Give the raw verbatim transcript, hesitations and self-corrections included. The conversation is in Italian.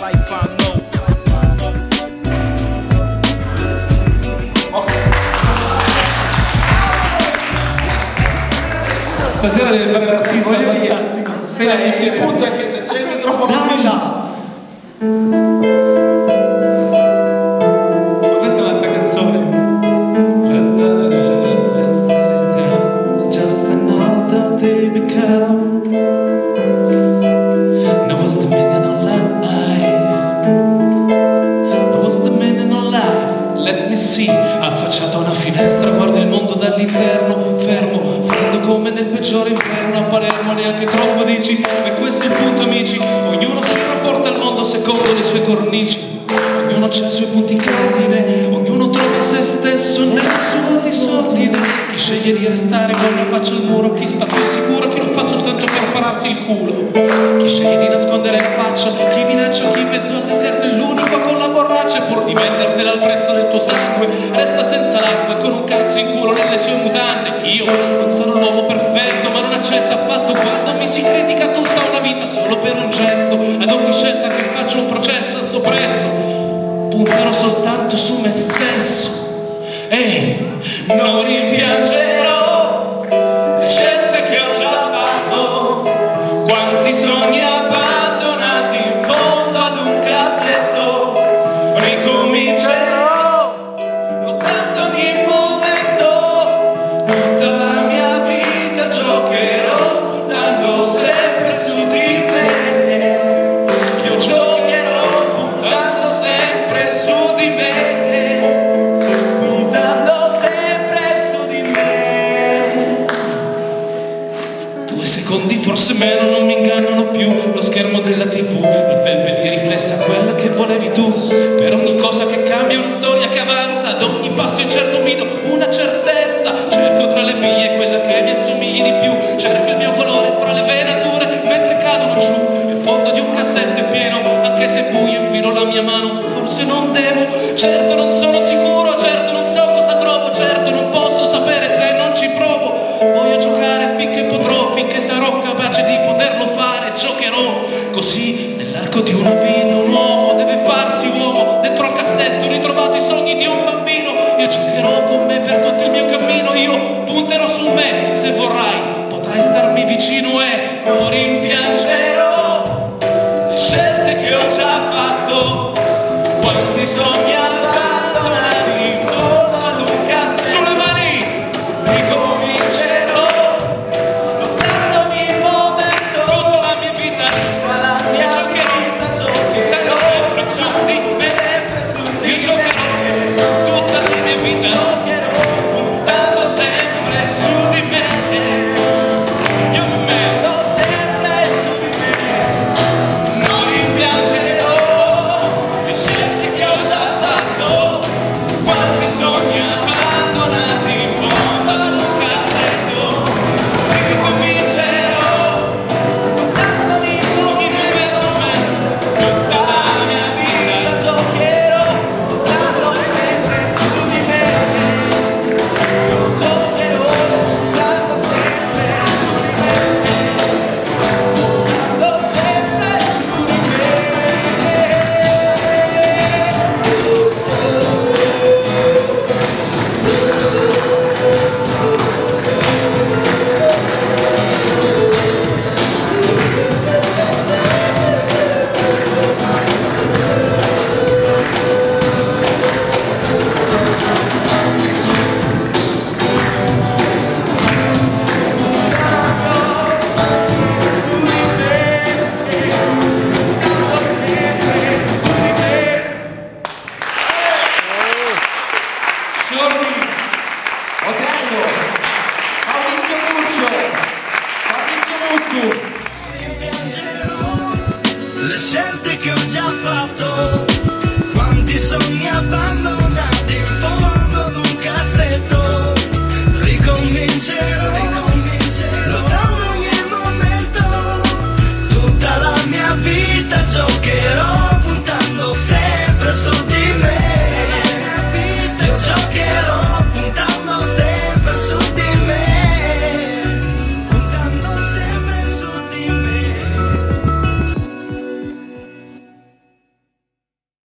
Stasera devi fare l'artista fantastico. Sì, il punto è che se c'è il microfono svillato. Ma questa è un'altra canzone. Just another day become. Now what's the meaning of life? Now what's the meaning of life? Let me see. Affacciato a una finestra, guardo il mondo dall'interno, fermo, freddo come nel peggiore inverno. A Palermo neanche troppo dici, e questo è il punto amici. Ognuno si rapporta al mondo secondo le sue cornici, ognuno c'ha i suoi punti cardine, ognuno trova se stesso nel suo disordine. Chi sceglie di restare con la faccia al muro, chi sta più sicuro, chi lo fa soltanto per pararsi il culo. Chi sceglie di nascondere la faccia, chi minaccia, chi in mezzo al deserto è l'unico con la borraccia. Pur di vendertela al prezzo del tuo sangue, resta senza l'acqua e con un cazzo in culo nelle sue mutande. Io non sono l'uomo perfetto, ma non accetto affatto quando mi si critica tutta una vita solo per un gesto. Ad ogni scelta che faccio un processo a sto prezzo, punterò soltanto su me stesso e non rimpiangerò le scelte che ho già fatto, quanti sogni abbandonati in fondo ad un cassetto. Ricomincerò lottando ogni momento, tutta la mia vita giocherò puntando sempre su di me. Io giocherò puntando sempre su di me, puntando sempre su di me. Due secondi forse meno non mi ingannano più, lo schermo della tv, la felpe di riflessa quella che volevi tu. Per ogni cosa che cambia una storia che avanza, ad ogni passo incerto mi do una certezza. Cerco tra le mie quella che mi assomigli di più, cerco il mio colore fra le venature mentre cadono giù. Il fondo di un cassetto è pieno, anche se buio infilo la mia mano, forse non devo. Certo non sono sicuro, certo non so cosa trovo, certo non posso sapere se non ci provo. Voglio giocare finché potrò, finché sarò capace di poterlo fare. Giocherò così nell'arco di una vita. Un uomo deve farsi uomo, dentro al cassetto ritrovato i sogni di un bambino. Io giocherò con me per tutto il mio cammino, io punterò su me. Se vorrai potrai starmi vicino e non rimpiangerò le scelte che ho già fatto, quanti sogni abbandonati in fondo ad un cassetto. Sulle mani! Ricomincerò lottando ogni momento, tutta la mia vita, tutta la mia vita giocherò sempre su di me, io giocherò tutta la mia vita, puntando sempre su di me, io mi metto sempre su di me, non rimpiangerò le scelte che ho già fatto, quanti sogni abbandonati in fondo ad un cassetto. Ricomincerò lottando ogni momento, tutta la mia vita giocherò puntando sempre su di me, giocherò puntando sempre su di me, puntando sempre su di me. Giorgi, Otello, Maurizio Curcio, Fabrizio Muscu. Le scelte che ho già fatto, quanti sogni abbandonati